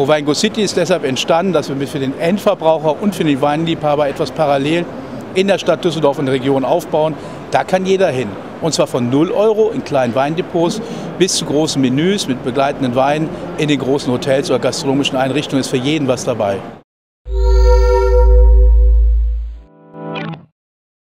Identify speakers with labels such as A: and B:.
A: ProWeinGo City ist deshalb entstanden, dass wir für den Endverbraucher und für den Weinliebhaber etwas parallel in der Stadt Düsseldorf und der Region aufbauen. Da kann jeder hin. Und zwar von 0 € in kleinen Weindepots bis zu großen Menüs mit begleitenden Weinen in den großen Hotels oder gastronomischen Einrichtungen ist für jeden was dabei.